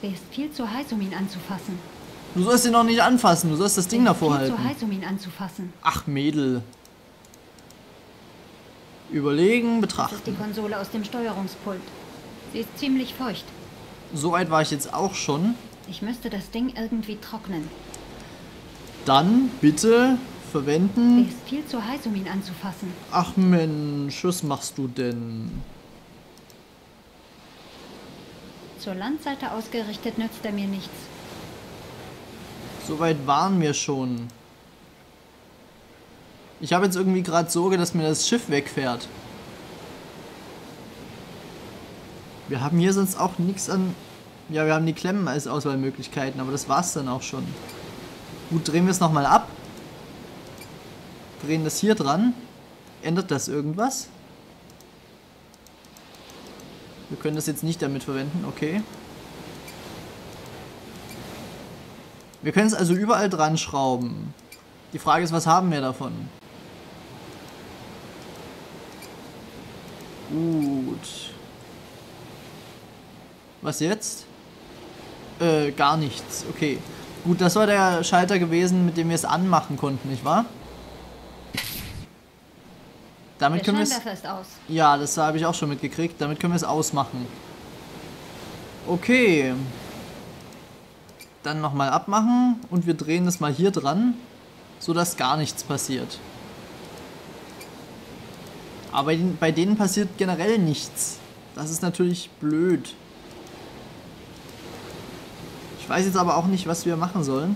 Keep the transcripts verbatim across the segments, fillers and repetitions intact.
Der ist viel zu heiß, um ihn anzufassen. Du sollst ihn noch nicht anfassen, du sollst das Ding davor halten. Der ist viel zu heiß, um ihn anzufassen. Ach, Mädel. Überlegen, Das ist die betrachten. Konsole aus dem Steuerungspult. Sie ist ziemlich feucht. So weit war ich jetzt auch schon. Ich müsste das Ding irgendwie trocknen. Dann bitte Der verwenden. ist viel zu heiß, um ihn anzufassen. Ach Mensch, was machst du denn? Zur Landseite ausgerichtet nützt er mir nichts. So weit waren wir schon. Ich habe jetzt irgendwie gerade Sorge, dass mir das Schiff wegfährt. Wir haben hier sonst auch nichts an... Ja, wir haben die Klemmen als Auswahlmöglichkeiten, aber das war's dann auch schon. Gut, drehen wir es nochmal ab. Drehen das hier dran. Ändert das irgendwas? Wir können das jetzt nicht damit verwenden, okay. Wir können es also überall dran schrauben. Die Frage ist, was haben wir davon? Gut. Was jetzt? Äh, gar nichts. Okay. Gut, das war der Schalter gewesen, mit dem wir es anmachen konnten, nicht wahr? Damit Der können wir es... Scheinwerfer ist aus. Ja, das habe ich auch schon mitgekriegt. Damit können wir es ausmachen. Okay. Dann nochmal abmachen und wir drehen das mal hier dran, sodass gar nichts passiert. Aber bei denen, bei denen passiert generell nichts. Das ist natürlich blöd. Ich weiß jetzt aber auch nicht, was wir machen sollen.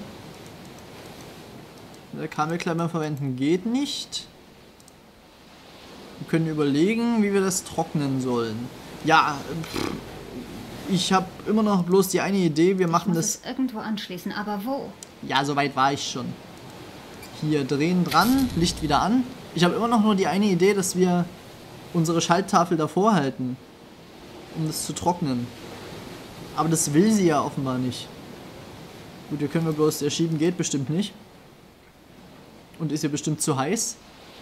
Der Kabelklemmer verwenden geht nicht. Wir können überlegen, wie wir das trocknen sollen. Ja, pff, ich habe immer noch bloß die eine Idee. Wir machen Ich muss das... es irgendwo anschließen, aber wo? Ja, soweit war ich schon. Hier drehen dran, Licht wieder an. Ich habe immer noch nur die eine Idee, dass wir unsere Schalttafel davor halten, um das zu trocknen. Aber das will sie ja offenbar nicht. Gut, hier können wir bloß erschieben, geht bestimmt nicht. Und ist hier bestimmt zu heiß.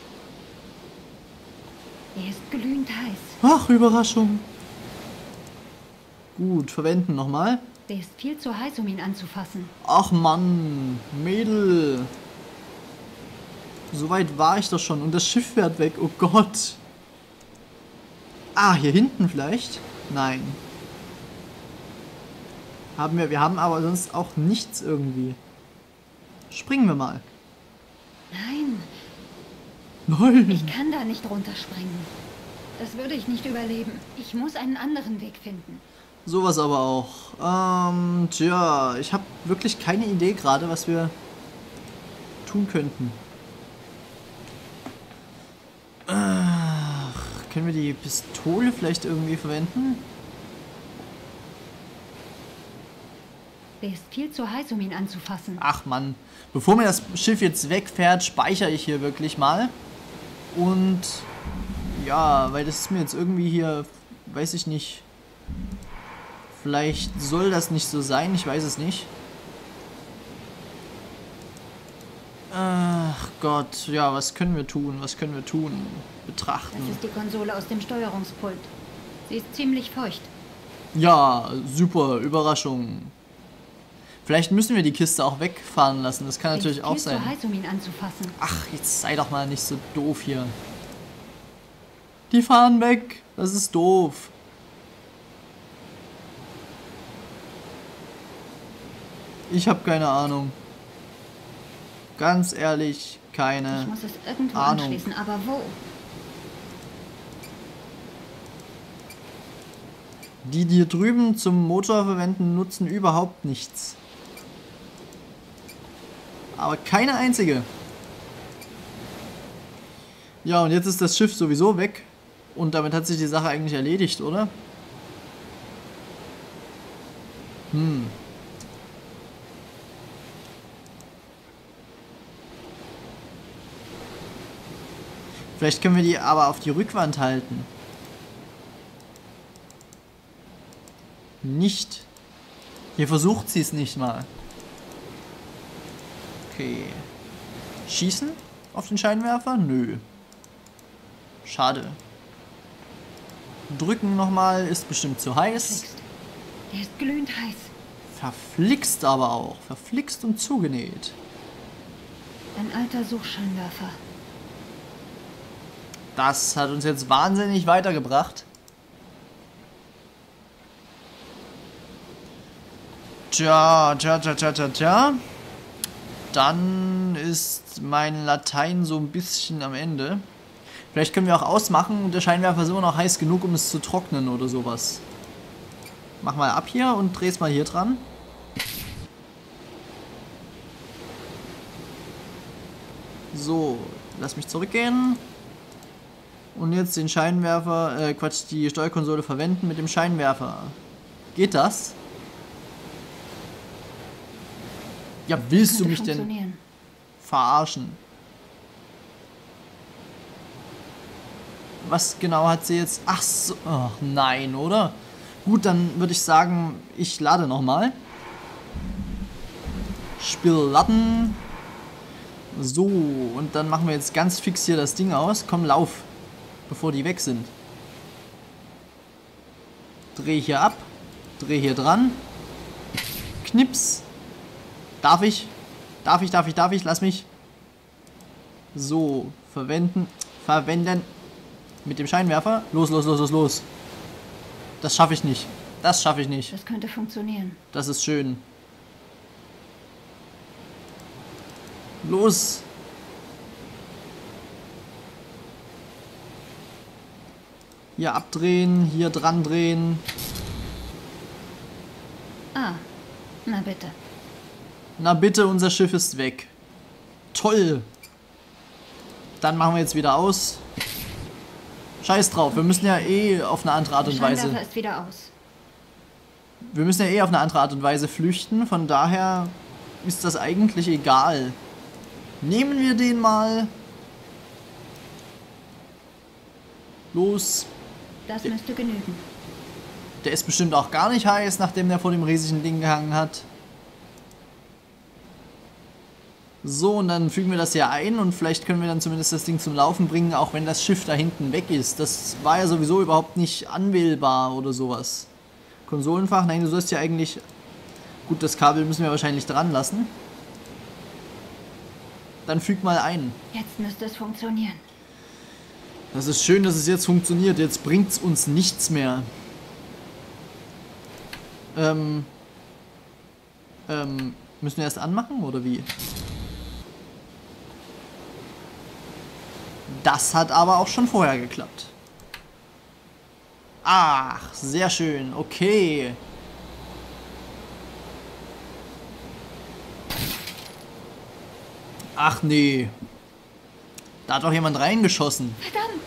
Er ist glühend heiß. Ach, Überraschung. Gut, verwenden nochmal. Der ist viel zu heiß, um ihn anzufassen. Ach Mann, Mädel. So weit war ich doch schon und das Schiff fährt weg. Oh Gott. Ah, hier hinten vielleicht? Nein. Haben wir, wir haben aber sonst auch nichts irgendwie. Springen wir mal. Nein, Nein. ich kann da nicht runterspringen. Das würde ich nicht überleben. Ich muss einen anderen Weg finden. Sowas aber auch. Ähm, tja, ich habe wirklich keine Idee gerade, was wir tun könnten. Ach, können wir die Pistole vielleicht irgendwie verwenden? Der ist viel zu heiß, um ihn anzufassen. Ach Mann, bevor mir das Schiff jetzt wegfährt, speichere ich hier wirklich mal. Und ja, weil das ist mir jetzt irgendwie hier, weiß ich nicht, vielleicht soll das nicht so sein, ich weiß es nicht. Ach Gott, ja, was können wir tun, was können wir tun? Betrachten. Das ist die Konsole aus dem Steuerungspult. Sie ist ziemlich feucht. Ja, super, Überraschung. Vielleicht müssen wir die Kiste auch wegfahren lassen, das kann Der natürlich ist auch viel sein. zu heiß, um ihn anzufassen. Ach, jetzt sei doch mal nicht so doof hier. Die fahren weg. Das ist doof. Ich habe keine Ahnung. Ganz ehrlich, keine Ich muss es irgendwo Ahnung. anschließen, aber wo? Die, die hier drüben zum Motor verwenden, nutzen überhaupt nichts. Aber keine einzige. Ja, und jetzt ist das Schiff sowieso weg. Und damit hat sich die Sache eigentlich erledigt, oder? Hm. Vielleicht können wir die aber auf die Rückwand halten. Nicht. Hier versucht sie es nicht mal. Okay. Schießen auf den Scheinwerfer? Nö. Schade. Drücken nochmal, ist bestimmt zu heiß. Kriegst. Der ist glühend heiß. Verflixt aber auch. Verflixt und zugenäht. Ein alter Suchscheinwerfer. Das hat uns jetzt wahnsinnig weitergebracht. Tja, tja, tja, tja, tja, tja. Dann ist mein Latein so ein bisschen am Ende. Vielleicht können wir auch ausmachen und der Scheinwerfer ist immer noch heiß genug, um es zu trocknen oder sowas. Mach mal ab hier und dreh's mal hier dran. So, lass mich zurückgehen. Und jetzt den Scheinwerfer, äh, Quatsch, die Steuerkonsole verwenden mit dem Scheinwerfer. Geht das? Ja, willst du mich denn verarschen? Was genau hat sie jetzt? Ach so, ach nein, oder? Gut, dann würde ich sagen, ich lade nochmal. Spiel laden. So, und dann machen wir jetzt ganz fix hier das Ding aus. Komm, lauf, bevor die weg sind. Dreh hier ab. Dreh hier dran. Knips. Darf ich? Darf ich, darf ich, darf ich? Lass mich. So, verwenden. Verwenden. Mit dem Scheinwerfer. Los, los, los, los, los. Das schaffe ich nicht. Das schaffe ich nicht. Das könnte funktionieren. Das ist schön. Los. Hier abdrehen, hier dran drehen. Ah, na bitte. Na bitte, unser Schiff ist weg. Toll. Dann machen wir jetzt wieder aus. Scheiß drauf, wir müssen ja eh auf eine andere Art und Weise... Der Scheinwerfer ist wieder aus. Wir müssen ja eh auf eine andere Art und Weise flüchten, von daher ist das eigentlich egal. Nehmen wir den mal. Los. Das müsste genügen. Der ist bestimmt auch gar nicht heiß, nachdem der vor dem riesigen Ding gehangen hat. So, und dann fügen wir das hier ein und vielleicht können wir dann zumindest das Ding zum Laufen bringen, auch wenn das Schiff da hinten weg ist. Das war ja sowieso überhaupt nicht anwählbar oder sowas. Konsolenfach, nein, du sollst ja eigentlich... Gut, das Kabel müssen wir wahrscheinlich dran lassen. Dann füg mal ein. Jetzt müsste es funktionieren. Das ist schön, dass es jetzt funktioniert. Jetzt bringt es uns nichts mehr. Ähm... Ähm... Müssen wir erst anmachen, oder wie? Das hat aber auch schon vorher geklappt. Ach, sehr schön. Okay. Ach nee. Da hat doch jemand reingeschossen. Verdammt!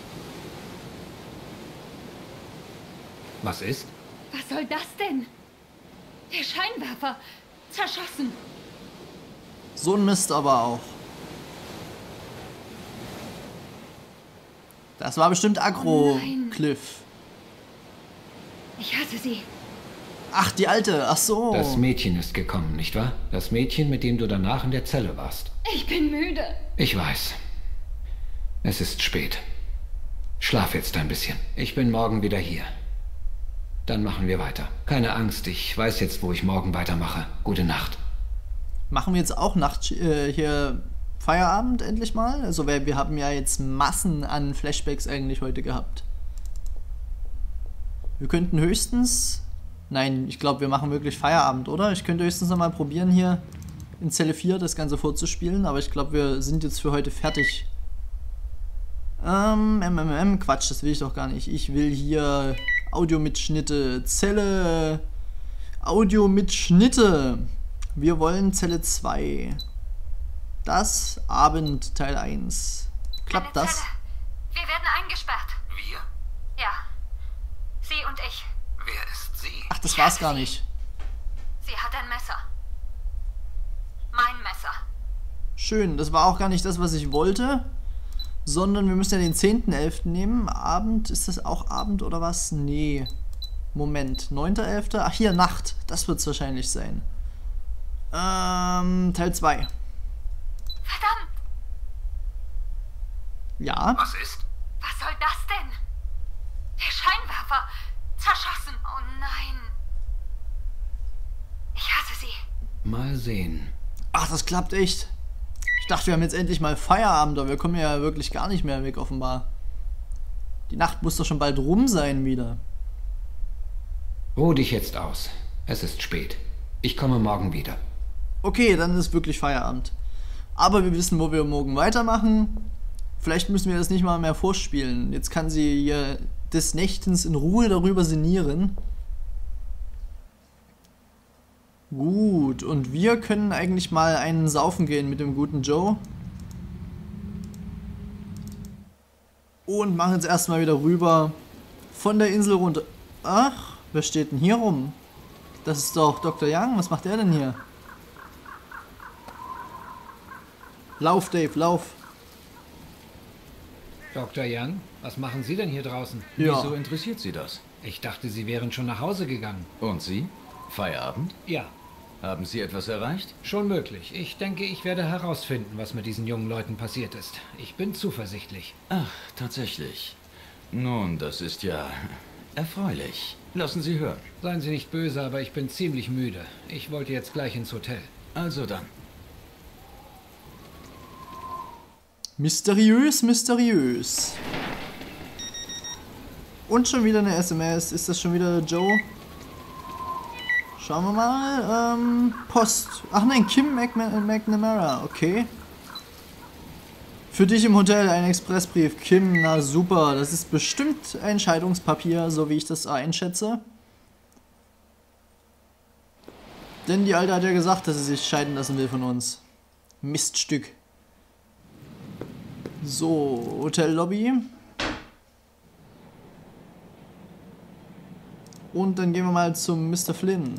Was ist? Was soll das denn? Der Scheinwerfer. Zerschossen. So ein Mist aber auch. Das war bestimmt Aggro, Oh nein. Cliff. Ich hasse sie. Ach, die alte. Ach so. Das Mädchen ist gekommen, nicht wahr? Das Mädchen, mit dem du danach in der Zelle warst. Ich bin müde. Ich weiß. Es ist spät. Schlaf jetzt ein bisschen. Ich bin morgen wieder hier. Dann machen wir weiter. Keine Angst, ich weiß jetzt, wo ich morgen weitermache. Gute Nacht. Machen wir jetzt auch Nacht äh, hier Feierabend endlich mal? Also wir, wir haben ja jetzt Massen an Flashbacks eigentlich heute gehabt. Wir könnten höchstens... Nein, ich glaube, wir machen wirklich Feierabend, oder? Ich könnte höchstens noch mal probieren, hier in Zelle vier das Ganze vorzuspielen, aber ich glaube, wir sind jetzt für heute fertig. Ähm, MMM, Quatsch, das will ich doch gar nicht. Ich will hier Audiomitschnitte, Zelle, Audiomitschnitte. Wir wollen Zelle zwei. Das Abend Teil eins. Klappt Eine das? Zelle. Wir werden eingesperrt. Wir? Ja. Sie und ich. Wer ist sie? Ach, das war's gar nicht. Sie hat ein Messer. Mein Messer. Schön, das war auch gar nicht das, was ich wollte. Sondern wir müssen ja den zehnten elften nehmen. Abend, ist das auch Abend oder was? Nee. Moment, neunter elfter Ach, hier, Nacht. Das wird's wahrscheinlich sein. Ähm, Teil zwei. Verdammt! Ja. Was ist? Was soll das denn? Der Scheinwerfer. Zerschossen. Oh nein. sie. Mal sehen. Ach, das klappt echt. Ich dachte, wir haben jetzt endlich mal Feierabend, aber wir kommen ja wirklich gar nicht mehr weg, offenbar. Die Nacht muss doch schon bald rum sein wieder. Ruh dich jetzt aus. Es ist spät. Ich komme morgen wieder. Okay, dann ist wirklich Feierabend. Aber wir wissen, wo wir morgen weitermachen. Vielleicht müssen wir das nicht mal mehr vorspielen. Jetzt kann sie hier des Nächtens in Ruhe darüber sinnieren. Gut, und wir können eigentlich mal einen saufen gehen mit dem guten Joe. Und machen jetzt erstmal wieder rüber von der Insel runter. Ach, wer steht denn hier rum? Das ist doch Doktor Young. Was macht der denn hier? Lauf, Dave, lauf. Doktor Young, was machen Sie denn hier draußen? Ja. Wieso interessiert Sie das? Ich dachte, Sie wären schon nach Hause gegangen. Und Sie? Feierabend? Ja, Haben Sie etwas erreicht? schon möglich. Ich denke, ich werde herausfinden, was mit diesen jungen Leuten passiert ist. Ich bin zuversichtlich. Ach, tatsächlich. Nun, das ist ja erfreulich. Lassen Sie hören. Seien Sie nicht böse, aber ich bin ziemlich müde. Ich wollte jetzt gleich ins Hotel. Also dann. Mysteriös, mysteriös. Und schon wieder eine S M S. Ist das schon wieder Joe? Schauen wir mal. Ähm, Post. Ach nein, Kim Mc- McNamara. Okay. Für dich im Hotel ein Expressbrief. Kim, na super. Das ist bestimmt ein Scheidungspapier, so wie ich das einschätze. Denn die Alte hat ja gesagt, dass sie sich scheiden lassen will von uns. Miststück. So, Hotellobby. Und dann gehen wir mal zum Mister Flynn.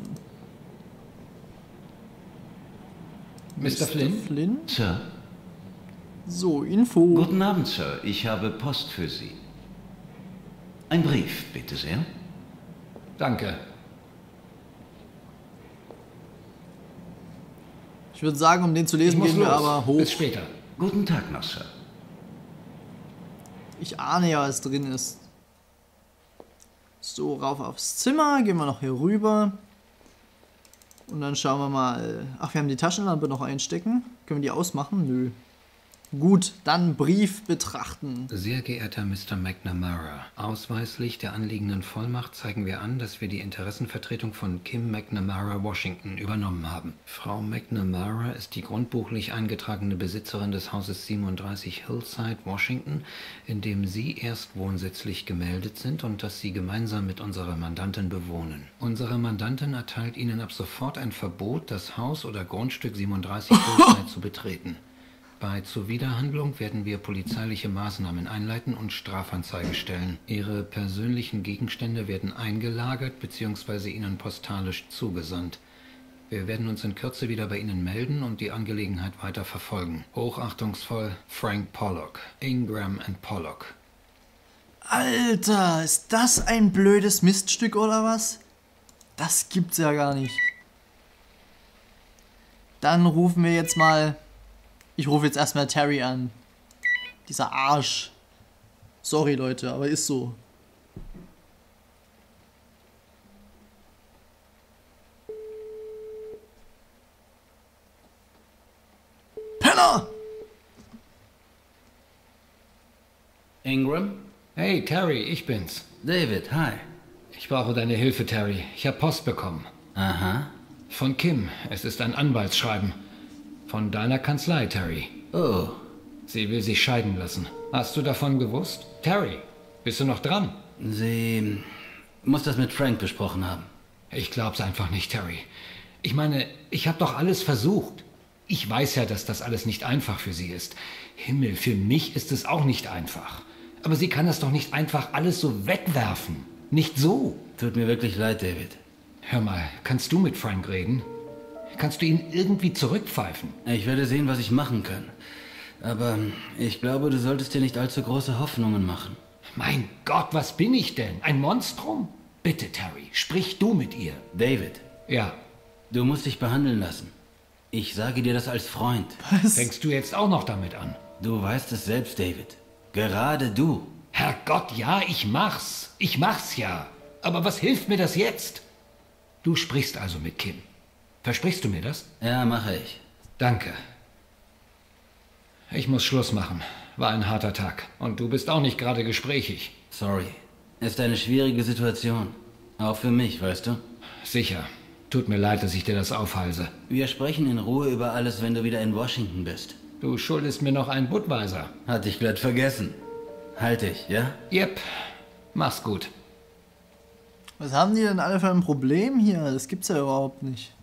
Mister Flynn? Flynn? Sir, So, Info. guten Abend, Sir. Ich habe Post für Sie. Ein Brief, bitte sehr. Danke. Oh. Ich würde sagen, um den zu Ich lesen, muss gehen wir los. aber hoch. Bis später. Guten Tag noch, Sir. Ich ahne ja, was drin ist. So, rauf aufs Zimmer. Gehen wir noch hier rüber. Und dann schauen wir mal. Ach, wir haben die Taschenlampe noch einstecken. Können wir die ausmachen? Nö. Gut, dann Brief betrachten. Sehr geehrter Mister McNamara, ausweislich der anliegenden Vollmacht zeigen wir an, dass wir die Interessenvertretung von Kim McNamara Washington übernommen haben. Frau McNamara ist die grundbuchlich eingetragene Besitzerin des Hauses siebenunddreißig Hillside, Washington, in dem Sie erst wohnsitzlich gemeldet sind und das Sie gemeinsam mit unserer Mandantin bewohnen. Unsere Mandantin erteilt Ihnen ab sofort ein Verbot, das Haus oder Grundstück siebenunddreißig Hillside zu betreten. Bei Zuwiderhandlung werden wir polizeiliche Maßnahmen einleiten und Strafanzeige stellen. Ihre persönlichen Gegenstände werden eingelagert bzw. Ihnen postalisch zugesandt. Wir werden uns in Kürze wieder bei Ihnen melden und die Angelegenheit weiter verfolgen. Hochachtungsvoll, Frank Pollock. Ingram and Pollock. Alter, ist das ein blödes Miststück oder was? Das gibt's ja gar nicht. Dann rufen wir jetzt mal... Ich rufe jetzt erstmal Terry an. Dieser Arsch. Sorry, Leute, aber ist so. Penner! Ingram? Hey, Terry, ich bin's. David, hi. Ich brauche deine Hilfe, Terry. Ich habe Post bekommen. Aha. Von Kim. Es ist ein Anwaltsschreiben. Von deiner Kanzlei, Terry. Oh, Sie will sich scheiden lassen. Hast du davon gewusst? Terry, bist du noch dran? sie muss das mit Frank besprochen haben. Ich glaub's einfach nicht, Terry. Ich meine, ich habe doch alles versucht. Ich weiß ja, dass das alles nicht einfach für sie ist. Himmel, für mich ist es auch nicht einfach. Aber sie kann das doch nicht einfach alles so wegwerfen. Nicht so. Tut mir wirklich leid, David. Hör mal, kannst du mit Frank reden? Kannst du ihn irgendwie zurückpfeifen? Ich werde sehen, was ich machen kann. Aber ich glaube, du solltest dir nicht allzu große Hoffnungen machen. Mein Gott, was bin ich denn? Ein Monstrum? Bitte, Terry, sprich du mit ihr. David, Ja, du musst dich behandeln lassen. Ich sage dir das als Freund. Was? fängst du jetzt auch noch damit an? Du weißt es selbst, David. Gerade du. Herrgott, ja, ich mach's. Ich mach's ja. Aber was hilft mir das jetzt? Du sprichst also mit Kim. Versprichst du mir das? Ja, mache ich. Danke. Ich muss Schluss machen. War ein harter Tag. Und du bist auch nicht gerade gesprächig. Sorry. Ist eine schwierige Situation. Auch für mich, weißt du? Sicher. Tut mir leid, dass ich dir das aufhalse. Wir sprechen in Ruhe über alles, wenn du wieder in Washington bist. Du schuldest mir noch einen Budweiser. Hatte ich glatt vergessen. Halt dich, ja? Yep. Mach's gut. Was haben die denn alle für ein Problem hier? Das gibt's ja überhaupt nicht.